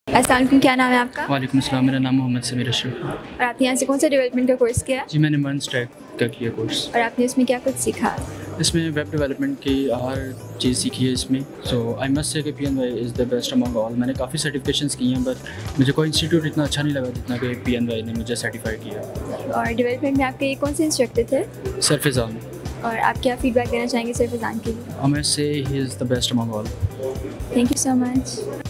अस्सलाम वालेकुम, क्या नाम है आपका? वालेकुम अस्सलाम, मेरा नाम मोहम्मद समीर अशरफ। और आपने यहाँ से कौन सा डेवलपमेंट का कोर्स किया? जी, मैंने मर्न स्टैक का किया कोर्स। और आपने इसमें क्या कुछ सीखा? इसमें वेब डेवलपमेंट की हर चीज़ सीखी है इसमें। सो आई मस्ट से कि PNY is the best among all. मैंने काफ़ी सर्टिफिकेशंस की हैं, बट मुझे कोई इंस्टीट्यूट इतना अच्छा नहीं लगा जितना कि PNY ने मुझे सर्टिफाइड किया। और डेवलपमेंट में आपके कौन से इंस्ट्रक्टर थे? सर फिज़ान। और आप क्या फीडबैक देना चाहेंगे सर फिज़ान के लिए? I must say he is the best among all. Thank you so much.